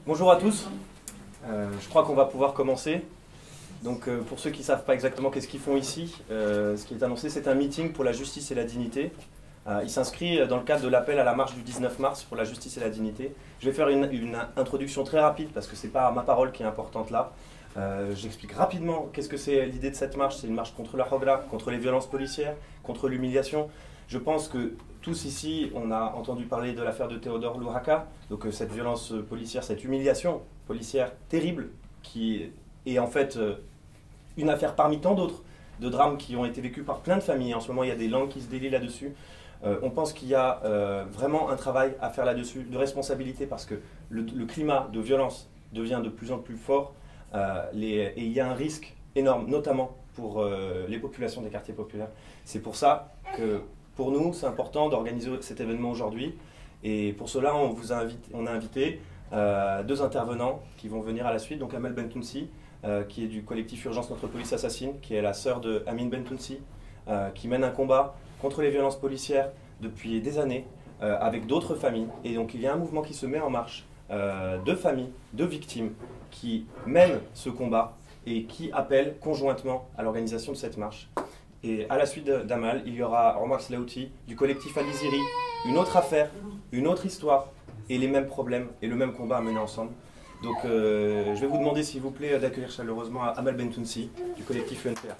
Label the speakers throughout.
Speaker 1: Bonjour à tous, je crois qu'on va pouvoir commencer. Donc pour ceux qui ne savent pas exactement qu'est-ce qu'ils font ici, ce qui est annoncé c'est un meeting pour la justice et la dignité. Il s'inscrit dans le cadre de l'appel à la marche du 19 mars pour la justice et la dignité. Je vais faire une introduction très rapide parce que ce n'est pas ma parole qui est importante là. J'explique rapidement qu'est-ce que c'est l'idée de cette marche. C'est une marche contre la Hogra, contre les violences policières, contre l'humiliation. Je pense que tous ici, on a entendu parler de l'affaire de Théodore Louhaka, donc cette violence policière, cette humiliation policière terrible, qui est en fait une affaire parmi tant d'autres, de drames qui ont été vécus par plein de familles. En ce moment, il y a des langues qui se délient là-dessus. On pense qu'il y a vraiment un travail à faire là-dessus, de responsabilité, parce que le climat de violence devient de plus en plus fort, et il y a un risque énorme, notamment pour les populations des quartiers populaires. C'est pour ça que pour nous, c'est important d'organiser cet événement aujourd'hui. Et pour cela, on a invité deux intervenants qui vont venir à la suite. Donc Amel Bentounsi, qui est du collectif Urgence Notre Police Assassine, qui est la sœur de Amine Bentounsi, qui mène un combat contre les violences policières depuis des années, avec d'autres familles. Et donc il y a un mouvement qui se met en marche, de familles, de victimes, qui mènent ce combat et qui appellent conjointement à l'organisation de cette marche. Et à la suite d'Amal, il y aura Omar Slaouti du collectif Aliziri, une autre affaire, une autre histoire, et les mêmes problèmes et le même combat à mener ensemble. Donc je vais vous demander s'il vous plaît d'accueillir chaleureusement Amel Bentounsi du collectif UNPA.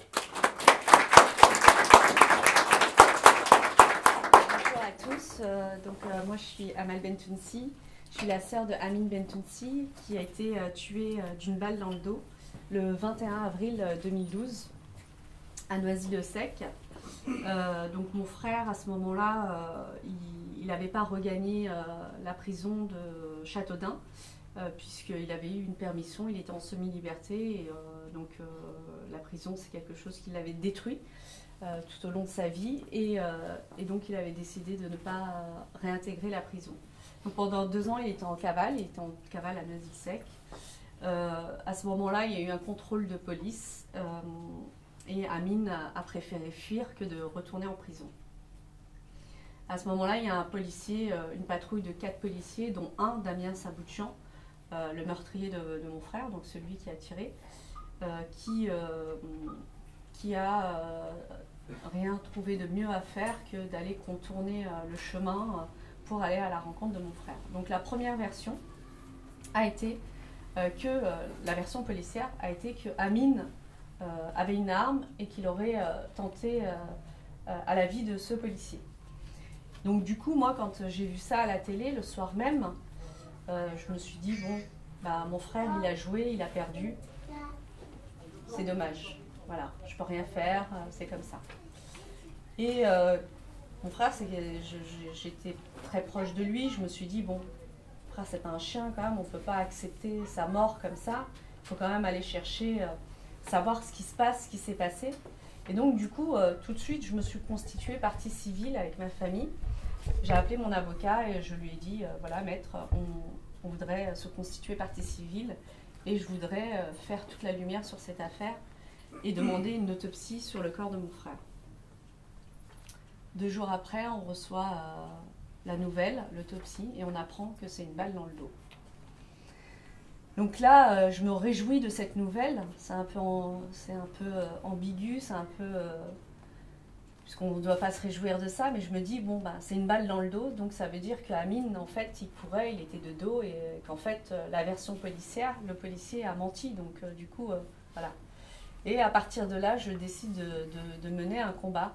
Speaker 2: Bonjour à tous, moi je suis Amel Bentounsi, je suis la sœur de Amine Bentounsi qui a été tuée d'une balle dans le dos le 21 avril 2012. À Noisy-le-Sec. Donc mon frère, à ce moment-là, il n'avait pas regagné la prison de Châteaudun, puisqu'il avait eu une permission, il était en semi-liberté, et la prison, c'est quelque chose qui l'avait détruit tout au long de sa vie, et donc il avait décidé de ne pas réintégrer la prison. Donc pendant 2 ans, il était en cavale à Noisy-le-Sec. À ce moment-là, il y a eu un contrôle de police, et Amine a préféré fuir que de retourner en prison. À ce moment-là, il y a un policier, une patrouille de 4 policiers, dont un, Damien Saboutchan, le meurtrier de mon frère, donc celui qui a tiré, qui a rien trouvé de mieux à faire que d'aller contourner le chemin pour aller à la rencontre de mon frère. Donc la première version a été la version policière a été que Amine avait une arme et qu'il aurait tenté à la vie de ce policier. Donc du coup, moi, quand j'ai vu ça à la télé, le soir même, je me suis dit, bon, bah, mon frère, il a joué, il a perdu, c'est dommage, voilà, je peux rien faire, c'est comme ça. Et mon frère, j'étais très proche de lui, je me suis dit, bon, mon frère, c'est pas un chien quand même, on peut pas accepter sa mort comme ça, il faut quand même aller chercher... savoir ce qui se passe, ce qui s'est passé. Et donc du coup, tout de suite, je me suis constituée partie civile avec ma famille. J'ai appelé mon avocat et je lui ai dit, voilà maître, on voudrait se constituer partie civile et je voudrais faire toute la lumière sur cette affaire et demander une autopsie sur le corps de mon frère. 2 jours après, on reçoit la nouvelle, l'autopsie, et on apprend que c'est une balle dans le dos. Donc là, je me réjouis de cette nouvelle. C'est un peu ambigu, c'est un peu... puisqu'on ne doit pas se réjouir de ça, mais je me dis, bon, bah, c'est une balle dans le dos, donc ça veut dire qu'Amine, en fait, il courait, il était de dos, et qu'en fait, la version policière, le policier a menti, donc du coup, voilà. Et à partir de là, je décide de mener un combat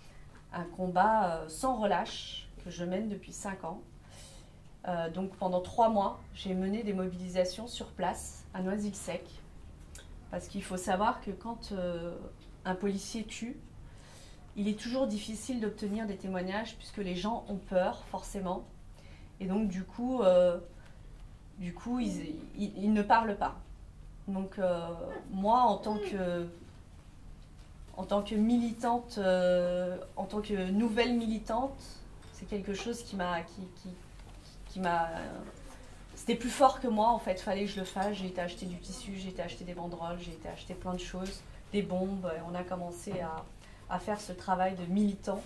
Speaker 2: sans relâche, que je mène depuis 5 ans. Donc pendant 3 mois, j'ai mené des mobilisations sur place à Noisy-le-Sec, parce qu'il faut savoir que quand un policier tue, il est toujours difficile d'obtenir des témoignages puisque les gens ont peur forcément, et donc du coup ils ne parlent pas. Donc moi en tant que militante, en tant que nouvelle militante, c'est quelque chose qui m'a c'était plus fort que moi en fait, fallait que je le fasse. J'ai été acheter du tissu, j'ai été acheter des banderoles, j'ai été acheter plein de choses, des bombes, et on a commencé à faire ce travail de militant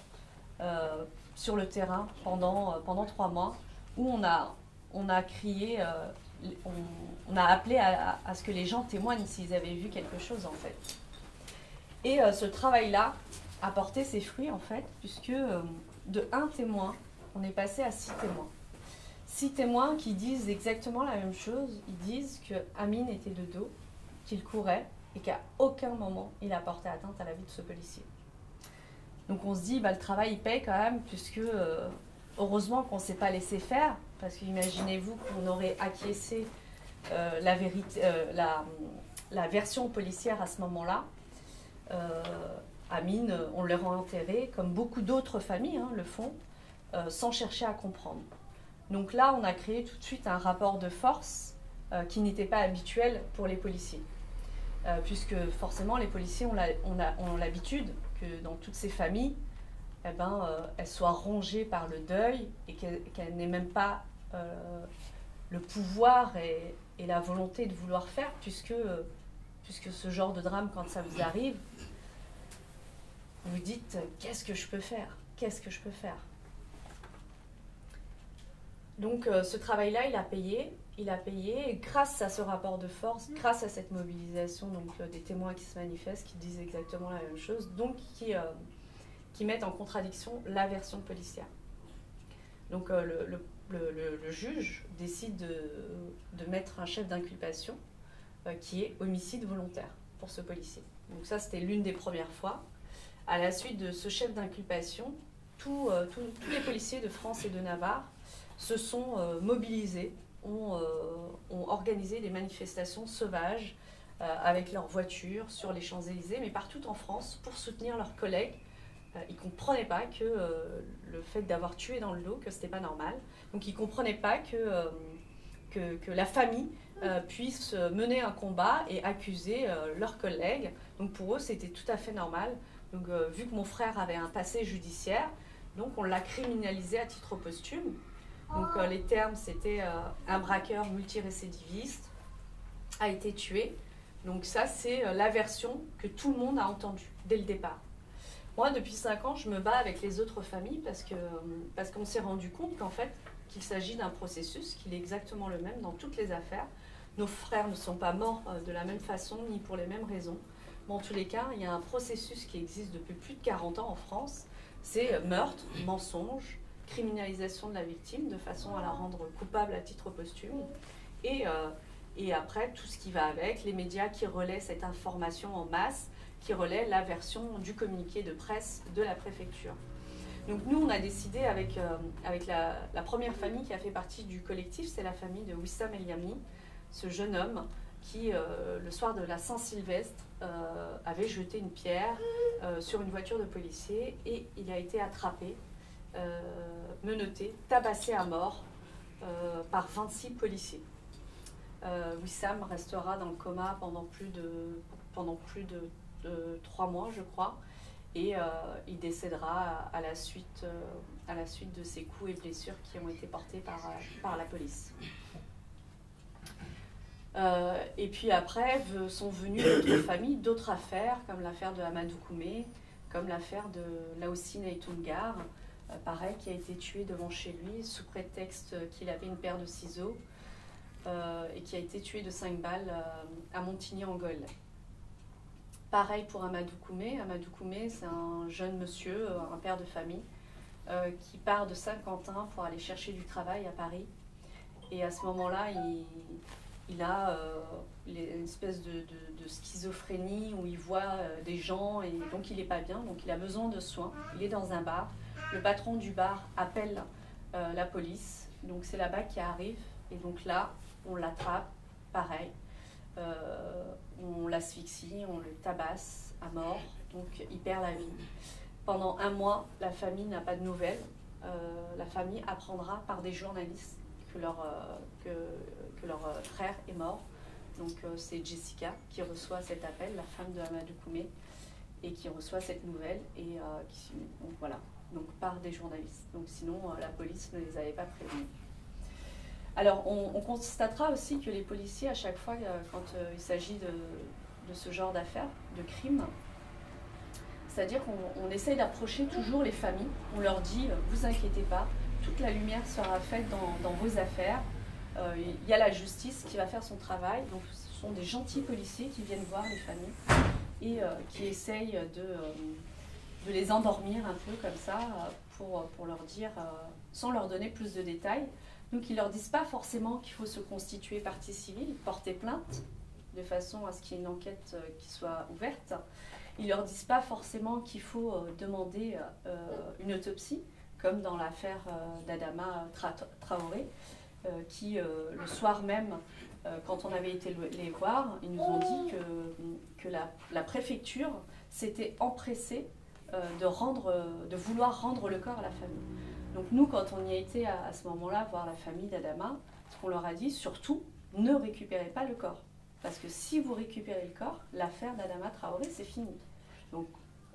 Speaker 2: sur le terrain pendant 3 mois, où on a crié on a appelé à ce que les gens témoignent s'ils avaient vu quelque chose en fait. Et ce travail-là a porté ses fruits en fait, puisque de 1 témoin, on est passé à 6 témoins. 6 témoins qui disent exactement la même chose. Ils disent que Amine était de dos, qu'il courait et qu'à aucun moment il a porté atteinte à la vie de ce policier. Donc on se dit, bah, le travail il paye quand même, puisque heureusement qu'on ne s'est pas laissé faire, parce qu'imaginez-vous qu'on aurait acquiescé la version policière à ce moment-là. Amine, on l'aurait enterré, comme beaucoup d'autres familles le font, sans chercher à comprendre. Donc là, on a créé tout de suite un rapport de force qui n'était pas habituel pour les policiers. Puisque forcément, les policiers ont l'habitude que dans toutes ces familles, elles soient rongées par le deuil et qu'elles n'aient même pas le pouvoir et la volonté de vouloir faire, puisque ce genre de drame, quand ça vous arrive, vous dites « qu'est-ce que je peux faire ? Qu'est-ce que je peux faire ?» Donc ce travail-là, il a payé, et grâce à ce rapport de force, grâce à cette mobilisation des témoins qui se manifestent, qui disent exactement la même chose, donc qui mettent en contradiction la version policière. Donc le juge décide de mettre un chef d'inculpation qui est homicide volontaire pour ce policier. Donc ça, c'était l'une des premières fois. À la suite de ce chef d'inculpation, tous les policiers de France et de Navarre se sont mobilisés, ont organisé des manifestations sauvages avec leurs voitures sur les Champs-Élysées, mais partout en France, pour soutenir leurs collègues. Ils ne comprenaient pas que le fait d'avoir tué dans le dos, que ce n'était pas normal. Donc ils ne comprenaient pas que la famille puisse mener un combat et accuser leurs collègues. Donc pour eux, c'était tout à fait normal. Donc vu que mon frère avait un passé judiciaire, donc on l'a criminalisé à titre posthume. Donc les termes, c'était un braqueur multirécidiviste a été tué. Donc ça, c'est la version que tout le monde a entendue dès le départ. Moi, depuis 5 ans, je me bats avec les autres familles parce qu'on s'est rendu compte qu'en fait, qu'il s'agit d'un processus, qu'il est exactement le même dans toutes les affaires. Nos frères ne sont pas morts de la même façon ni pour les mêmes raisons. Mais en tous les cas, il y a un processus qui existe depuis plus de 40 ans en France. C'est meurtre, mensonge, criminalisation de la victime de façon à la rendre coupable à titre posthume. Et après, tout ce qui va avec, les médias qui relaient cette information en masse, qui relaient la version du communiqué de presse de la préfecture. Donc nous, on a décidé avec la première famille qui a fait partie du collectif, c'est la famille de Wissam El Yamni, ce jeune homme qui, le soir de la Saint-Sylvestre, avait jeté une pierre sur une voiture de policiers et il a été attrapé, menotté, tabassé à mort par 26 policiers. Wissam restera dans le coma pendant plus de 3 mois, je crois, et il décédera à la suite de ces coups et blessures qui ont été portés par la police. Et puis après sont venues d'autres familles, d'autres affaires, comme l'affaire de Amadou Koumé, comme l'affaire de Laoussine Aïtoungar, pareil, qui a été tué devant chez lui sous prétexte qu'il avait une paire de ciseaux et qui a été tué de 5 balles à Montigny-en-Goële. Pareil pour Amadou Koumé. Amadou Koumé, c'est un jeune monsieur, un père de famille, qui part de Saint-Quentin pour aller chercher du travail à Paris. Et à ce moment-là, il a une espèce de schizophrénie où il voit des gens et donc il n'est pas bien, donc il a besoin de soins. Il est dans un bar. Le patron du bar appelle la police. Donc c'est là-bas qui arrive. Et donc là, on l'attrape, pareil. On l'asphyxie, on le tabasse à mort, donc il perd la vie. Pendant 1 mois, la famille n'a pas de nouvelles. La famille apprendra par des journalistes que leur frère est mort. Donc c'est Jessica qui reçoit cet appel, la femme de Amadou Koumé, et qui reçoit cette nouvelle, et donc voilà, donc par des journalistes. Donc sinon, la police ne les avait pas prévenus. Alors, on constatera aussi que les policiers, à chaque fois, quand il s'agit de ce genre d'affaires, de crimes, c'est-à-dire qu'on essaye d'approcher toujours les familles. On leur dit, vous inquiétez pas, toute la lumière sera faite dans vos affaires. il y a la justice qui va faire son travail. Donc ce sont des gentils policiers qui viennent voir les familles et qui essayent de les endormir un peu comme ça pour leur dire, sans leur donner plus de détails. Donc ils ne leur disent pas forcément qu'il faut se constituer partie civile, porter plainte, de façon à ce qu'il y ait une enquête qui soit ouverte. Ils ne leur disent pas forcément qu'il faut demander une autopsie, comme dans l'affaire d'Adama Traoré, qui, le soir même, quand on avait été les voir, ils nous ont dit que la préfecture s'était empressée de vouloir rendre le corps à la famille. Donc nous, quand on y a été à ce moment-là, voir la famille d'Adama, ce qu'on leur a dit, surtout, ne récupérez pas le corps. Parce que si vous récupérez le corps, l'affaire d'Adama Traoré, c'est fini. Donc,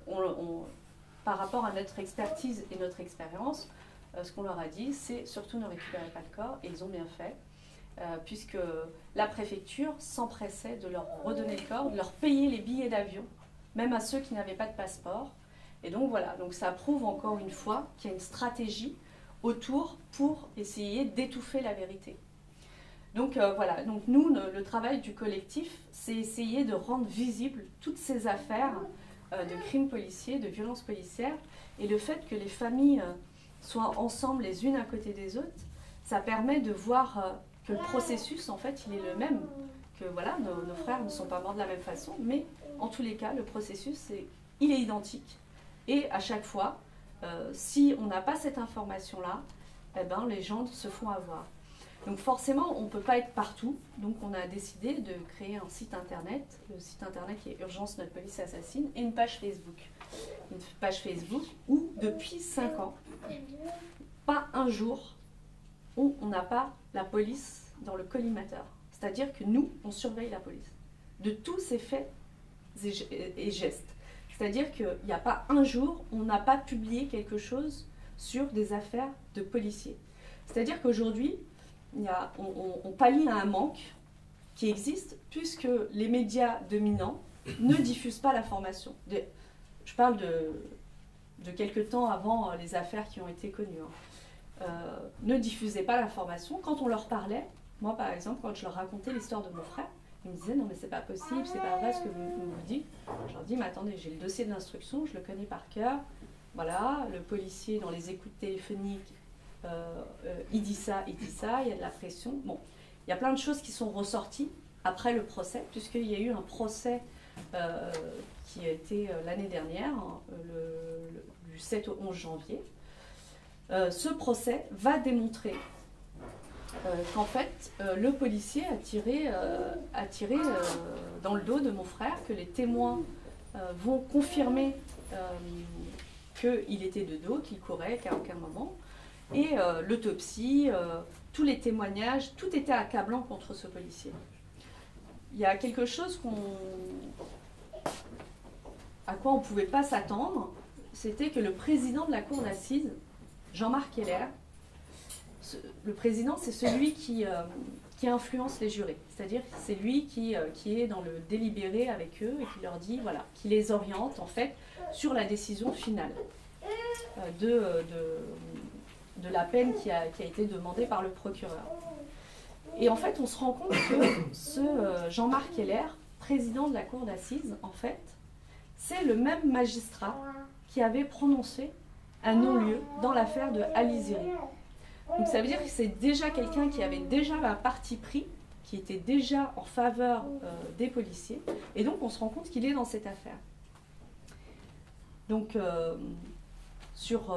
Speaker 2: par rapport à notre expertise et notre expérience, ce qu'on leur a dit, c'est surtout ne récupérez pas le corps, et ils ont bien fait, puisque la préfecture s'empressait de leur redonner le corps, de leur payer les billets d'avion, même à ceux qui n'avaient pas de passeport. Et donc voilà, donc ça prouve encore une fois qu'il y a une stratégie autour pour essayer d'étouffer la vérité. Donc voilà, donc nous, le travail du collectif, c'est essayer de rendre visibles toutes ces affaires de crimes policiers, de violences policières, et le fait que les familles soient ensemble les unes à côté des autres, ça permet de voir que le processus, en fait, il est le même, que voilà, nos frères ne sont pas morts de la même façon, mais en tous les cas, le processus, il est identique. Et à chaque fois, si on n'a pas cette information-là, eh ben, les gens se font avoir. Donc forcément, on ne peut pas être partout. Donc on a décidé de créer un site internet, le site internet qui est Urgence Notre Police Assassine, et une page Facebook. Une page Facebook où, depuis 5 ans, pas un jour où on n'a pas la police dans le collimateur. C'est-à-dire que nous, on surveille la police de tous ses faits et gestes. C'est-à-dire qu'il n'y a pas un jour où on n'a pas publié quelque chose sur des affaires de policiers. C'est-à-dire qu'aujourd'hui, on pallie à un manque qui existe puisque les médias dominants ne diffusent pas l'information. Je parle de quelques temps avant les affaires qui ont été connues. Ne diffusaient pas l'information. Quand on leur parlait, moi par exemple, quand je leur racontais l'histoire de mon frère, ils me disaient non mais c'est pas possible, c'est pas vrai ce que vous dites. Je leur dis mais attendez, j'ai le dossier de l'instruction, je le connais par cœur. Voilà, le policier dans les écoutes téléphoniques, il dit ça, il y a de la pression. Bon, il y a plein de choses qui sont ressorties après le procès, puisqu'il y a eu un procès qui a été l'année dernière, du 7 au 11 janvier. Ce procès va démontrer qu'en fait, le policier a tiré dans le dos de mon frère, que les témoins vont confirmer qu'il était de dos, qu'il courait, qu'à aucun moment. Et l'autopsie, tous les témoignages, tout était accablant contre ce policier. Il y a quelque chose à quoi on ne pouvait pas s'attendre, c'était que le président de la cour d'assises, Jean-Marc Keller, le président, c'est celui qui influence les jurés. C'est-à-dire que c'est lui qui est dans le délibéré avec eux et qui leur dit, voilà, qui les oriente en fait sur la décision finale de la peine qui a été demandée par le procureur. Et en fait, on se rend compte que ce Jean-Marc Keller, président de la cour d'assises, en fait, c'est le même magistrat qui avait prononcé un non-lieu dans l'affaire de Aliziri. Donc ça veut dire que c'est déjà quelqu'un qui avait déjà un parti pris, qui était déjà en faveur des policiers, et donc on se rend compte qu'il est dans cette affaire. Donc sur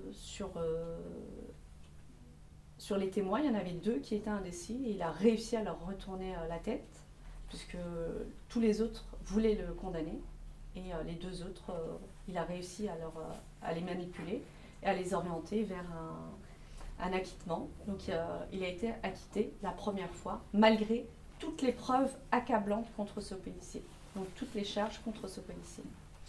Speaker 2: les témoins, il y en avait 2 qui étaient indécis, et il a réussi à leur retourner la tête, puisque tous les autres voulaient le condamner, et les 2 autres, il a réussi à les manipuler et à les orienter vers un acquittement. Donc il a été acquitté la première fois, malgré toutes les preuves accablantes contre ce policier, donc toutes les charges contre ce policier.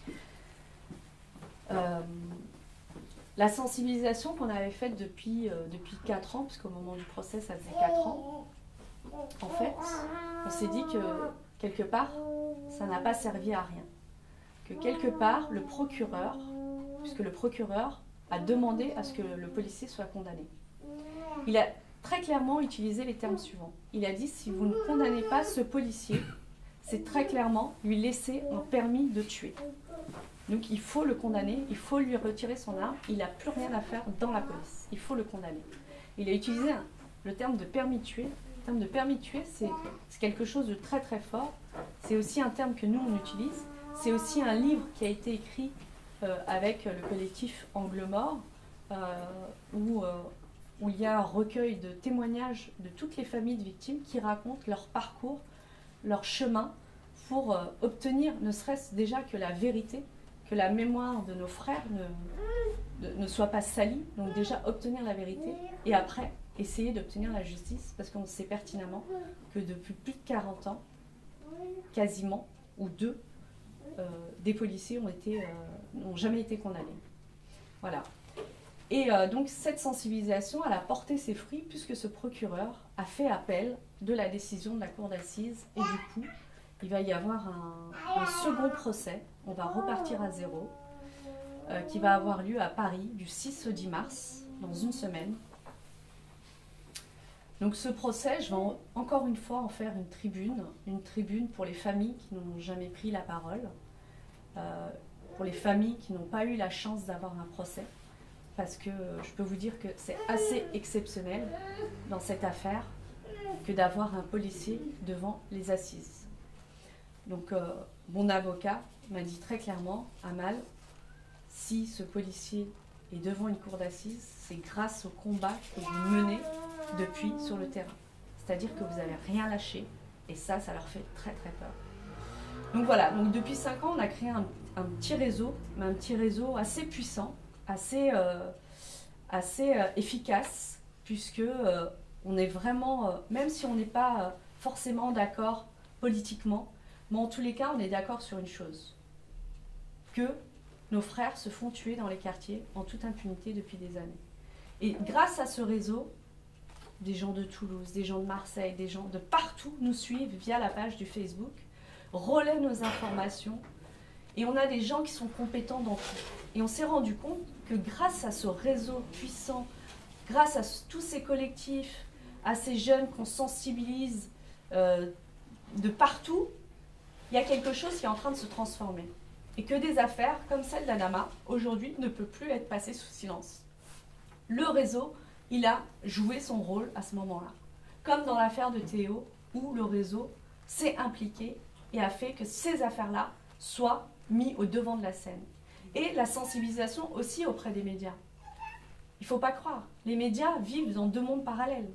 Speaker 2: La sensibilisation qu'on avait faite depuis 4 ans, puisqu'au moment du procès, ça faisait 4 ans, en fait, on s'est dit que, quelque part, ça n'a pas servi à rien. Que quelque part, le procureur, puisque le procureur a demandé à ce que le policier soit condamné. très clairement utilisé les termes suivants. Il a dit, si vous ne condamnez pas ce policier, c'est très clairement lui laisser un permis de tuer. Donc il faut le condamner, il faut lui retirer son arme, il n'a plus rien à faire dans la police, il faut le condamner. Il a utilisé le terme de permis de tuer. Le terme de permis de tuer, c'est quelque chose de très très fort. C'est aussi un terme que nous on utilise. C'est aussi un livre qui a été écrit avec le collectif Angle Mort, où il y a un recueil de témoignages de toutes les familles de victimes qui racontent leur parcours, leur chemin pour obtenir ne serait-ce déjà que la vérité, que la mémoire de nos frères ne soit pas salie, donc déjà obtenir la vérité, et après essayer d'obtenir la justice, parce qu'on sait pertinemment que depuis plus de 40 ans, quasiment, ou deux, des policiers n'ont jamais été condamnés. Voilà. Et donc cette sensibilisation, elle a porté ses fruits puisque ce procureur a fait appel de la décision de la cour d'assises, et du coup, il va y avoir un second procès, on va repartir à zéro, qui va avoir lieu à Paris du 6 au 10 mars, dans une semaine. Donc ce procès, je vais encore une fois en faire une tribune pour les familles qui n'ont jamais pris la parole, pour les familles qui n'ont pas eu la chance d'avoir un procès, parce que je peux vous dire que c'est assez exceptionnel dans cette affaire que d'avoir un policier devant les assises. Donc mon avocat m'a dit très clairement, Amal, si ce policier est devant une cour d'assises, c'est grâce au combat que vous menez depuis sur le terrain. C'est-à-dire que vous n'avez rien lâché, et ça leur fait très très peur. Donc voilà, donc depuis 5 ans, on a créé un petit réseau, mais un petit réseau assez puissant, assez efficace, puisque on est vraiment, même si on n'est pas forcément d'accord politiquement, mais en tous les cas, on est d'accord sur une chose, que nos frères se font tuer dans les quartiers en toute impunité depuis des années. Et grâce à ce réseau, des gens de Toulouse, des gens de Marseille, des gens de partout nous suivent via la page du Facebook, relaient nos informations, et on a des gens qui sont compétents dans tout. Et on s'est rendu compte que grâce à ce réseau puissant, grâce à tous ces collectifs, à ces jeunes qu'on sensibilise de partout, il y a quelque chose qui est en train de se transformer. Et que des affaires comme celle d'Adama, aujourd'hui, ne peuvent plus être passées sous silence. Le réseau, il a joué son rôle à ce moment-là. Comme dans l'affaire de Théo, où le réseau s'est impliqué et a fait que ces affaires-là soient mises au devant de la scène. Et la sensibilisation aussi auprès des médias. Il ne faut pas croire, les médias vivent dans deux mondes parallèles.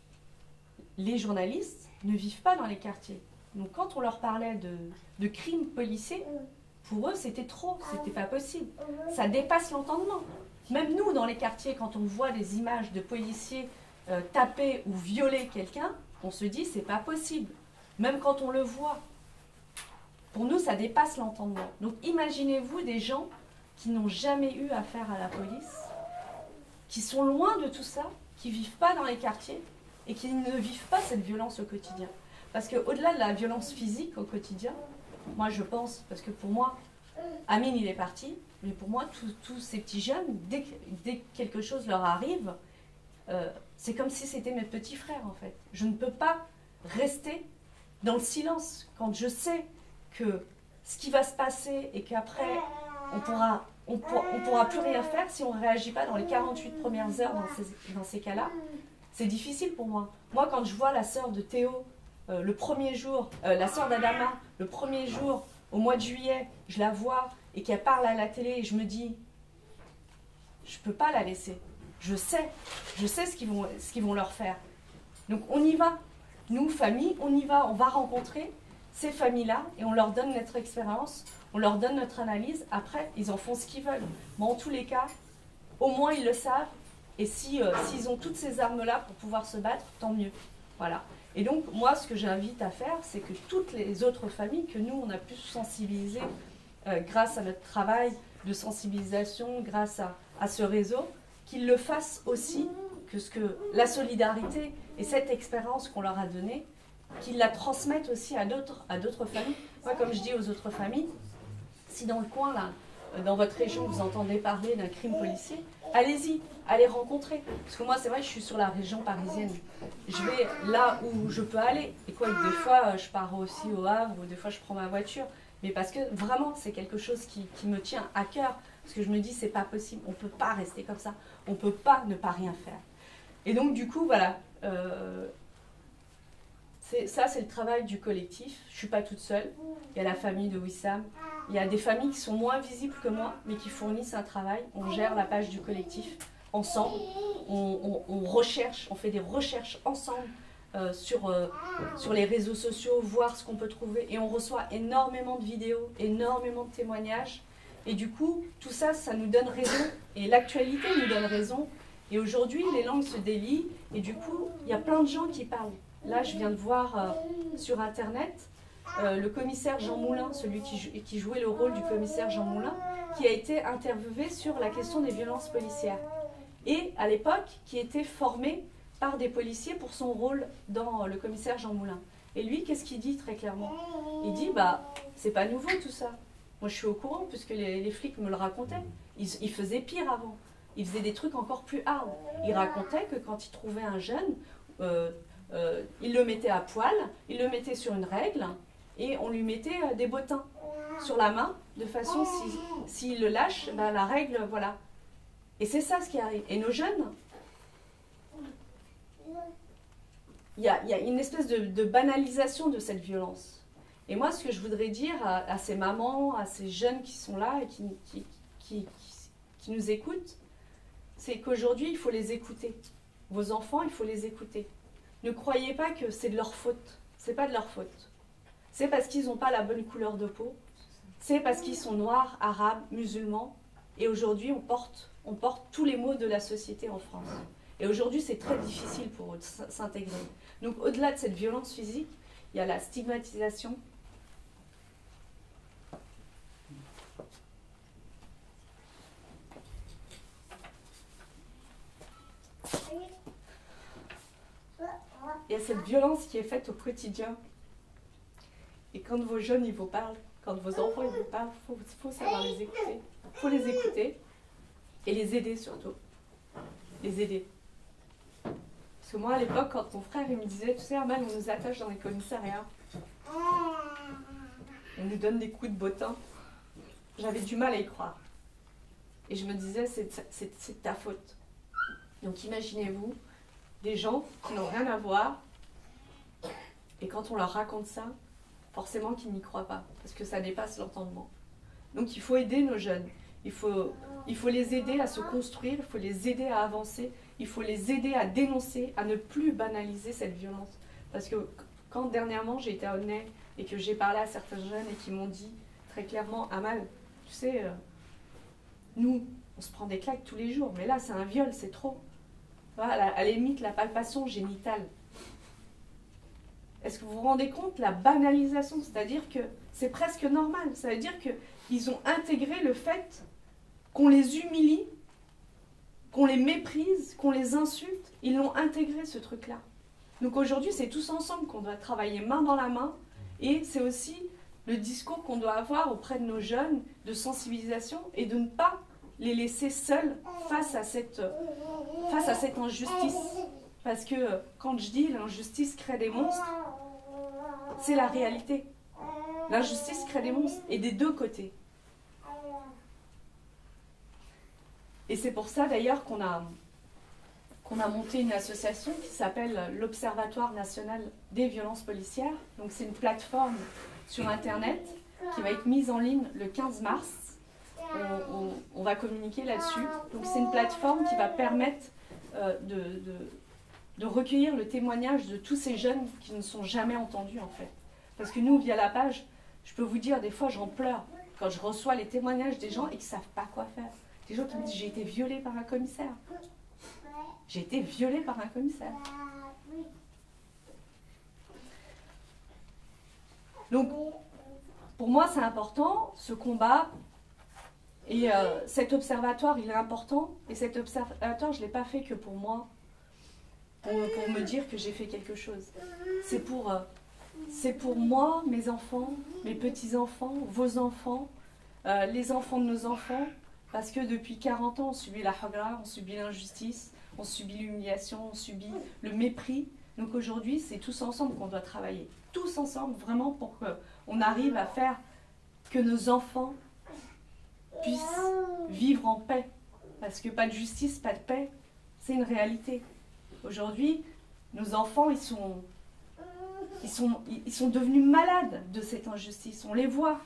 Speaker 2: Les journalistes ne vivent pas dans les quartiers. Donc quand on leur parlait de crimes policiers, pour eux c'était trop, c'était pas possible. Ça dépasse l'entendement. Même nous, dans les quartiers, quand on voit des images de policiers taper ou violer quelqu'un, on se dit c'est pas possible. Même quand on le voit. Pour nous, ça dépasse l'entendement. Donc imaginez-vous des gens qui n'ont jamais eu affaire à la police, qui sont loin de tout ça, qui ne vivent pas dans les quartiers et qui ne vivent pas cette violence au quotidien. Parce qu'au-delà de la violence physique au quotidien, moi je pense, parce que pour moi, Amine il est parti, mais pour moi, tous ces petits jeunes, dès que quelque chose leur arrive, c'est comme si c'était mes petits frères en fait. Je ne peux pas rester dans le silence quand je sais que ce qui va se passer et qu'après on pourra plus rien faire si on ne réagit pas dans les 48 premières heures dans ces cas-là. C'est difficile pour moi. Moi, quand je vois la sœur de Théo le premier jour, la sœur d'Adama, le premier jour, au mois de juillet, je la vois et qu'elle parle à la télé et je me dis, je ne peux pas la laisser. Je sais ce qu'ils vont leur faire. Donc on y va. Nous, famille, on y va. On va rencontrer ces familles-là et on leur donne notre expérience, on leur donne notre analyse. Après, ils en font ce qu'ils veulent. Mais en tous les cas, au moins ils le savent. Et s'ils ont toutes ces armes-là pour pouvoir se battre, tant mieux. Voilà. Et donc, moi, ce que j'invite à faire, c'est que toutes les autres familles que nous, on a pu sensibiliser grâce à notre travail de sensibilisation, grâce à ce réseau, qu'ils le fassent aussi, que la solidarité et cette expérience qu'on leur a donnée, qu'ils la transmettent aussi à d'autres familles. Moi, comme je dis aux autres familles, si dans le coin, là, dans votre région, vous entendez parler d'un crime policier, allez-y, allez rencontrer. Parce que moi, c'est vrai, je suis sur la région parisienne. Je vais là où je peux aller. Et quoi, des fois, je pars aussi au Havre, ou des fois, je prends ma voiture. Mais parce que vraiment, c'est quelque chose qui me tient à cœur. Parce que je me dis, c'est pas possible, on ne peut pas rester comme ça. On ne peut pas ne pas rien faire. Et donc, du coup, voilà. Ça, c'est le travail du collectif. Je ne suis pas toute seule. Il y a la famille de Wissam. Il y a des familles qui sont moins visibles que moi, mais qui fournissent un travail. On gère la page du collectif ensemble. On recherche, on fait des recherches ensemble sur les réseaux sociaux, voir ce qu'on peut trouver. Et on reçoit énormément de vidéos, énormément de témoignages. Et du coup, tout ça, ça nous donne raison. Et l'actualité nous donne raison. Et aujourd'hui, les langues se délient. Et du coup, il y a plein de gens qui parlent. Là, je viens de voir sur Internet le commissaire Jean Moulin, celui qui jouait le rôle du commissaire Jean Moulin, qui a été interviewé sur la question des violences policières. Et à l'époque, qui était formé par des policiers pour son rôle dans le commissaire Jean Moulin. Et lui, qu'est-ce qu'il dit très clairement? Il dit, c'est pas nouveau tout ça. Moi, je suis au courant, puisque les flics me le racontaient. Ils faisaient pire avant. Ils faisaient des trucs encore plus hard. Ils racontaient que quand ils trouvaient un jeune, ils le mettaient à poil, ils le mettaient sur une règle, et on lui mettait des bottins sur la main, de façon, s'il le lâche, la règle, voilà. Et c'est ça ce qui arrive. Et nos jeunes, il y a une espèce de banalisation de cette violence. Et moi, ce que je voudrais dire à ces mamans, à ces jeunes qui sont là et qui nous écoutent, c'est qu'aujourd'hui, il faut les écouter. Vos enfants, il faut les écouter. Ne croyez pas que c'est de leur faute. C'est pas de leur faute. C'est parce qu'ils n'ont pas la bonne couleur de peau. C'est parce qu'ils sont noirs, arabes, musulmans. Et aujourd'hui, on porte tous les maux de la société en France. Et aujourd'hui, c'est très difficile pour eux de s'intégrer. Donc, au-delà de cette violence physique, il y a la stigmatisation. Il y a cette violence qui est faite au quotidien. Et quand vos jeunes, ils vous parlent, quand vos enfants, ils vous parlent, il faut savoir les écouter. Il faut les écouter et les aider surtout. Les aider. Parce que moi, à l'époque, quand mon frère, il me disait, tu sais, Amal, on nous attache dans les commissariats. On nous donne des coups de bottin. J'avais du mal à y croire. Et je me disais, c'est de ta faute. Donc imaginez-vous, des gens qui n'ont rien à voir, et quand on leur raconte ça, forcément qu'ils n'y croient pas, parce que ça dépasse l'entendement. Donc il faut aider nos jeunes, il faut les aider à se construire, il faut les aider à avancer, il faut les aider à dénoncer, à ne plus banaliser cette violence. Parce que quand dernièrement j'ai été honnête et que j'ai parlé à certains jeunes et qui m'ont dit très clairement, Amal, tu sais, nous, on se prend des claques tous les jours, mais là c'est un viol, c'est trop. Voilà, à la limite, la palpation génitale. Est-ce que vous vous rendez compte la banalisation? C'est-à-dire que c'est presque normal. Ça veut dire qu'ils ont intégré le fait qu'on les humilie, qu'on les méprise, qu'on les insulte. Ils l'ont intégré, ce truc-là. Donc aujourd'hui, c'est tous ensemble qu'on doit travailler main dans la main. Et c'est aussi le discours qu'on doit avoir auprès de nos jeunes de sensibilisation et de ne pas les laisser seuls face à cette injustice. Parce que quand je dis l'injustice crée des monstres, c'est la réalité. L'injustice crée des monstres, et des deux côtés. Et c'est pour ça d'ailleurs qu'on a monté une association qui s'appelle l'Observatoire national des violences policières. Donc c'est une plateforme sur Internet qui va être mise en ligne le 15 mars. On va communiquer là-dessus. Donc c'est une plateforme qui va permettre de recueillir le témoignage de tous ces jeunes qui ne sont jamais entendus en fait. Parce que nous, via la page, je peux vous dire, des fois j'en pleure quand je reçois les témoignages des gens et qui ne savent pas quoi faire. Des gens qui me disent, j'ai été violée par un commissaire. J'ai été violée par un commissaire. Donc, pour moi, c'est important, ce combat. Et cet observatoire, il est important. Et cet observatoire, je ne l'ai pas fait que pour moi, pour me dire que j'ai fait quelque chose. C'est pour moi, mes enfants, mes petits-enfants, vos enfants, les enfants de nos enfants, parce que depuis 40 ans, on subit la hagra, on subit l'injustice, on subit l'humiliation, on subit le mépris. Donc aujourd'hui, c'est tous ensemble qu'on doit travailler. Tous ensemble, vraiment, pour qu'on arrive à faire que nos enfants puissent vivre en paix. Parce que pas de justice, pas de paix, c'est une réalité. Aujourd'hui, nos enfants, ils sont devenus malades de cette injustice. On les voit.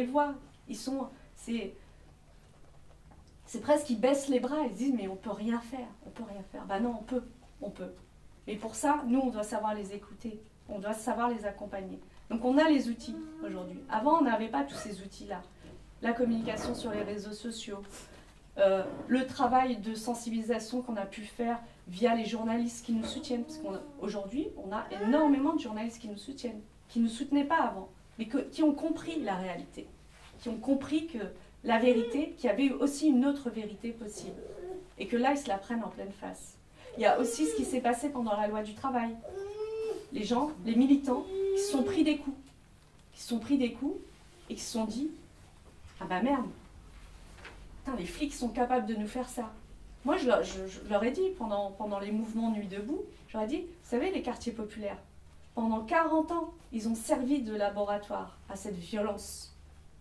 Speaker 2: C'est presque qu'ils baissent les bras, ils se disent mais on peut rien faire. Ben non, on peut. Et pour ça, nous, on doit savoir les écouter, on doit savoir les accompagner. Donc on a les outils aujourd'hui. Avant, on n'avait pas tous ces outils-là. La communication sur les réseaux sociaux, le travail de sensibilisation qu'on a pu faire via les journalistes qui nous soutiennent. Parce qu'aujourd'hui, on a énormément de journalistes qui nous soutiennent, qui ne nous soutenaient pas avant, mais qui ont compris la réalité, qui ont compris que la vérité, qu'il y avait aussi une autre vérité possible. Et que là, ils se la prennent en pleine face. Il y a aussi ce qui s'est passé pendant la loi du travail. Les gens, les militants, qui se sont pris des coups. Et qui se sont dit, ah bah merde, putain, les flics sont capables de nous faire ça. Moi, je leur ai dit, pendant les mouvements Nuit debout, je leur ai dit, vous savez, les quartiers populaires, pendant 40 ans, ils ont servi de laboratoire à cette violence.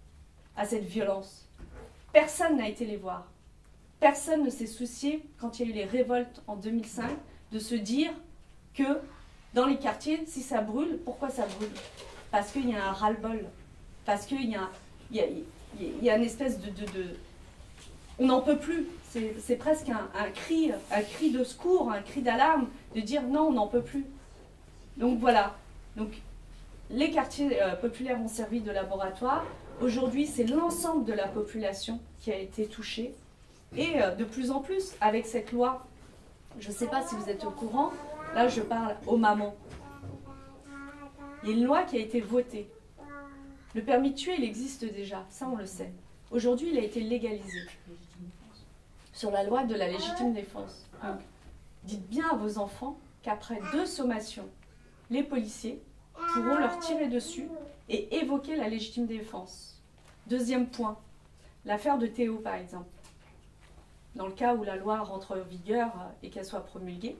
Speaker 2: Personne n'a été les voir. Personne ne s'est soucié, quand il y a eu les révoltes en 2005, de se dire que dans les quartiers, si ça brûle, pourquoi ça brûle? Parce qu'il y a un ras-le-bol. Parce qu'il y a une espèce de... On n'en peut plus. C'est presque un cri de secours, un cri d'alarme, de dire non, on n'en peut plus. Donc voilà. Donc, les quartiers populaires ont servi de laboratoire. Aujourd'hui, c'est l'ensemble de la population qui a été touchée. Et de plus en plus, avec cette loi, je ne sais pas si vous êtes au courant, là je parle aux mamans. Il y a une loi qui a été votée. Le permis de tuer, il existe déjà, ça on le sait. Aujourd'hui, il a été légalisé sur la loi de la légitime défense. Donc, dites bien à vos enfants qu'après 2 sommations, les policiers pourront leur tirer dessus et évoquer la légitime défense. Deuxième point, l'affaire de Théo par exemple. Dans le cas où la loi rentre en vigueur et qu'elle soit promulguée,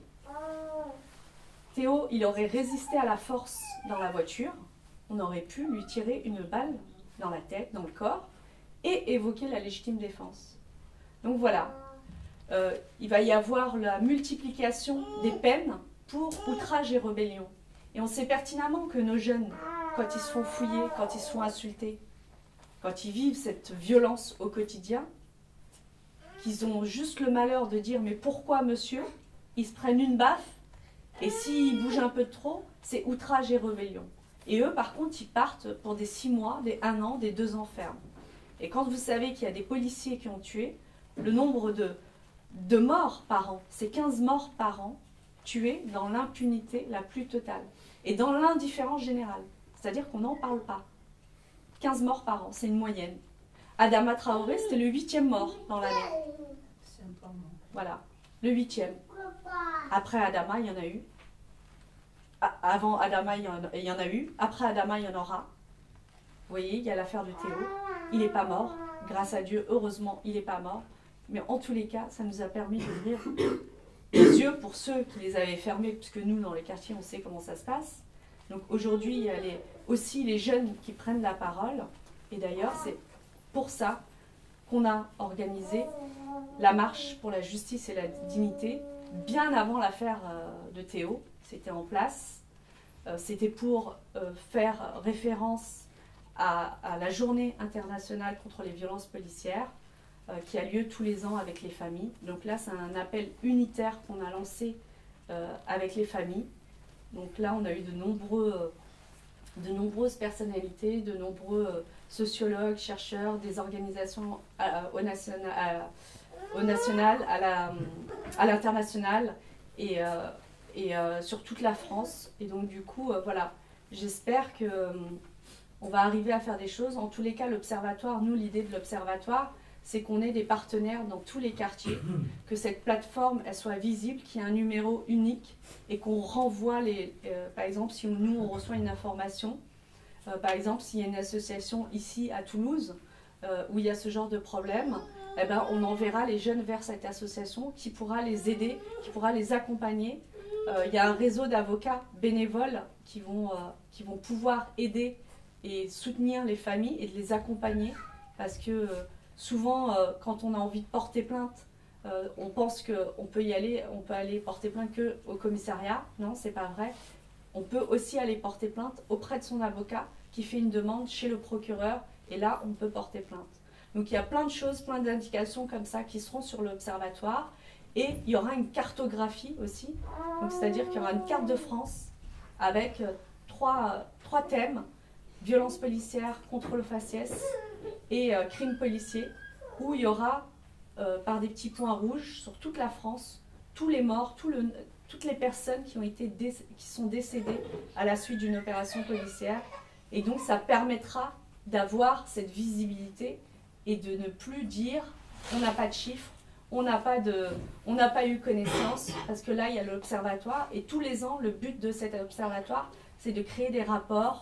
Speaker 2: Théo, il aurait résisté à la force dans la voiture, on aurait pu lui tirer une balle dans la tête, dans le corps, et évoquer la légitime défense. Donc voilà, il va y avoir la multiplication des peines pour outrage et rébellion. Et on sait pertinemment que nos jeunes, quand ils se font fouiller, quand ils se font insulter, quand ils vivent cette violence au quotidien, qu'ils ont juste le malheur de dire « mais pourquoi monsieur ?» Ils se prennent une baffe et s'ils bougent un peu de trop, c'est outrage et rébellion. Et eux, par contre, ils partent pour des 6 mois, des 1 an, des 2 ans ferme. Et quand vous savez qu'il y a des policiers qui ont tué, le nombre de morts par an, c'est 15 morts par an tués dans l'impunité la plus totale. Et dans l'indifférence générale. C'est-à-dire qu'on n'en parle pas. 15 morts par an, c'est une moyenne. Adama Traoré, c'était le 8e mort dans l'année. Voilà, le 8e. Après Adama, il y en a eu. Avant Adama, il y en a eu. Après Adama, il y en aura. Vous voyez, il y a l'affaire de Théo. Il n'est pas mort. Grâce à Dieu, heureusement, il n'est pas mort. Mais en tous les cas, ça nous a permis d'ouvrir les yeux pour ceux qui les avaient fermés, puisque nous, dans les quartiers, on sait comment ça se passe. Donc aujourd'hui, il y a aussi les jeunes qui prennent la parole. Et d'ailleurs, c'est pour ça qu'on a organisé la marche pour la justice et la dignité bien avant l'affaire de Théo. C'était en place. C'était pour faire référence à la journée internationale contre les violences policières qui a lieu tous les ans avec les familles. Donc là, c'est un appel unitaire qu'on a lancé avec les familles. Donc là, on a eu de nombreuses personnalités, de nombreux sociologues, chercheurs, des organisations au national, à l'international et sur toute la France. Et donc du coup, voilà, j'espère qu'on va arriver à faire des choses. En tous les cas, l'Observatoire, nous, l'idée de l'Observatoire, c'est qu'on ait des partenaires dans tous les quartiers, que cette plateforme, elle soit visible, qu'il y ait un numéro unique et qu'on renvoie par exemple, si nous, on reçoit une information, par exemple, s'il y a une association ici à Toulouse où il y a ce genre de problème, eh ben, on enverra les jeunes vers cette association qui pourra les aider, qui pourra les accompagner. Il y a un réseau d'avocats bénévoles qui vont pouvoir aider et soutenir les familles et de les accompagner, parce que souvent, quand on a envie de porter plainte, on pense qu'on peut y aller, on peut aller porter plainte qu'au commissariat. Non, c'est pas vrai. On peut aussi aller porter plainte auprès de son avocat qui fait une demande chez le procureur, et là, on peut porter plainte. Donc il y a plein de choses, plein d'indications comme ça qui seront sur l'observatoire, et il y aura une cartographie aussi, c'est-à-dire qu'il y aura une carte de France avec trois thèmes: violence policière, contrôle faciès et crimes policiers, où il y aura par des petits points rouges sur toute la France tous les morts, toutes les personnes qui sont décédées à la suite d'une opération policière. Et donc ça permettra d'avoir cette visibilité et de ne plus dire on n'a pas de chiffres, on n'a pas eu connaissance, parce que là il y a l'observatoire, et tous les ans le but de cet observatoire c'est de créer des rapports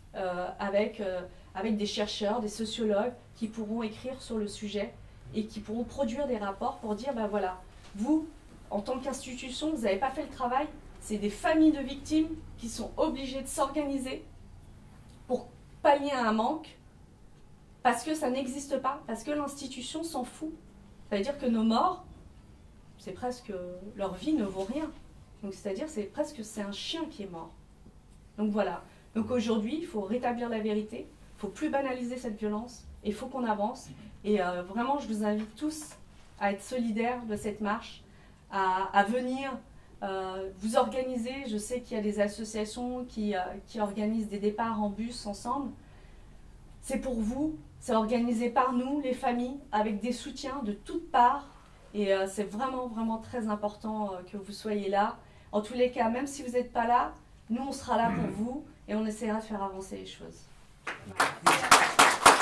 Speaker 2: avec des chercheurs, des sociologues qui pourront écrire sur le sujet et qui pourront produire des rapports pour dire ben voilà, vous en tant qu'institution vous n'avez pas fait le travail, c'est des familles de victimes qui sont obligées de s'organiser pour pallier à un manque, parce que ça n'existe pas, parce que l'institution s'en fout. Ça veut dire que nos morts, c'est presque, leur vie ne vaut rien. Donc c'est-à-dire c'est un chien qui est mort. Donc voilà. Donc aujourd'hui, il faut rétablir la vérité, il ne faut plus banaliser cette violence, et il faut qu'on avance. Et vraiment, je vous invite tous à être solidaires de cette marche, à venir vous organiser. Je sais qu'il y a des associations qui organisent des départs en bus ensemble. C'est pour vous, c'est organisé par nous, les familles, avec des soutiens de toutes parts. Et c'est vraiment, vraiment très important que vous soyez là. En tous les cas, même si vous n'êtes pas là, nous, on sera là pour vous et on essaiera de faire avancer les choses. Voilà.